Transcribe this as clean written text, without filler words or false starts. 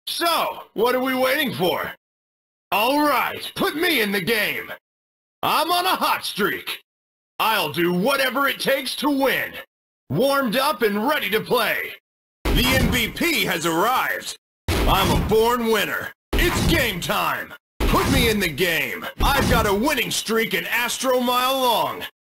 So, what are we waiting for? Alright, put me in the game. I'm on a hot streak. I'll do whatever it takes to win. Warmed up and ready to play. The MVP has arrived. I'm a born winner. It's game time. Put me in the game. I've got a winning streak an astro mile long.